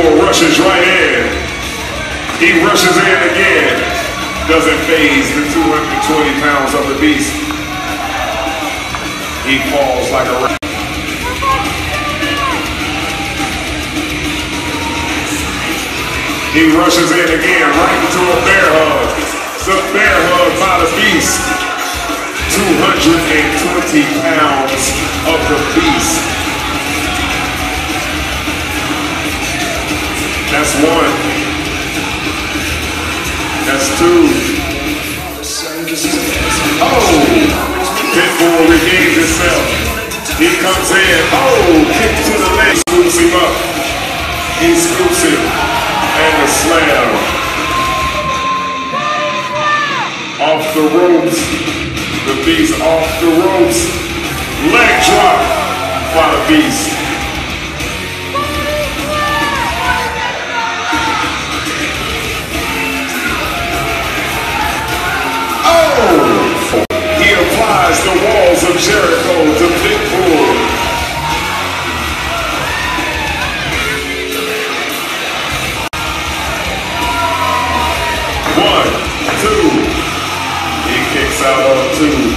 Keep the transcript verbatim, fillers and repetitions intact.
Pitbull rushes right in. He rushes in again. Doesn't phase the two hundred twenty pounds of the beast. He falls like a rat. He rushes in again, right into a bear hug. The bear hug by the beast. two hundred twenty pounds of the beast. That's one. That's two. Oh! Pitbull regains himself. He comes in. Oh! Kick to the leg. Scoops him up. He scoops him. And a slam. Off the ropes. The beast off the ropes. Leg drop by the beast. Oh! He applies the walls of Jericho to Pitbull. One, two. He kicks out on two.